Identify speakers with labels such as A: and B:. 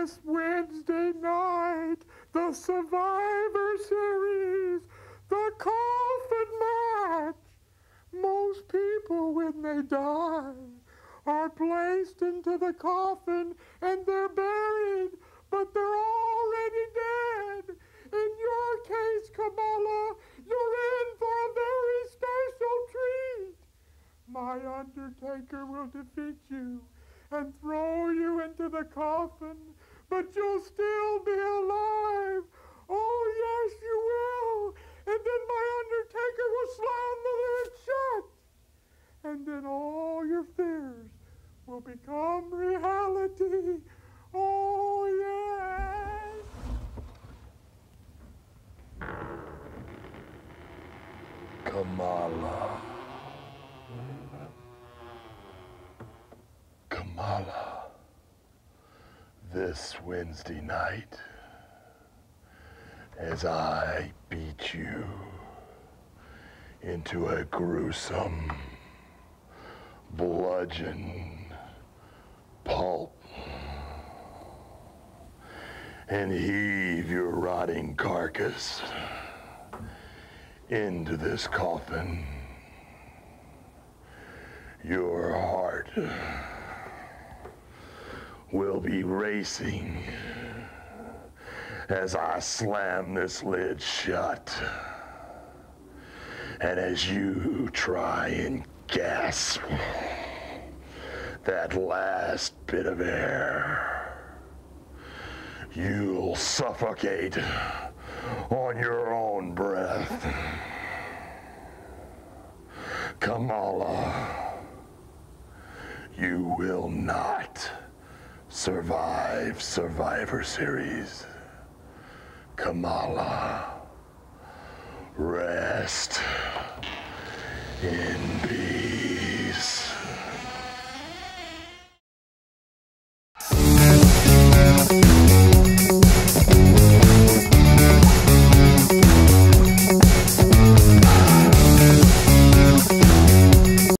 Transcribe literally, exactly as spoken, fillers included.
A: This Wednesday night, the Survivor Series, the coffin match. Most people, when they die, are placed into the coffin and they're buried, but they're already dead. In your case, Kamala, you're in for a very special treat. My Undertaker will defeat you and throw you into the coffin, but you'll still be alive. Oh, yes, you will. And then my Undertaker will slam the lid shut. And then all your fears will become reality. Oh, yes.
B: Kamala. Kamala. This Wednesday night, as I beat you into a gruesome, bludgeoned pulp and heave your rotting carcass into this coffin, your heart will be racing as I slam this lid shut, and as you try and gasp that last bit of air, you'll suffocate on your own breath. Kamala, you will not survive Survivor Series. Kamala, rest in peace.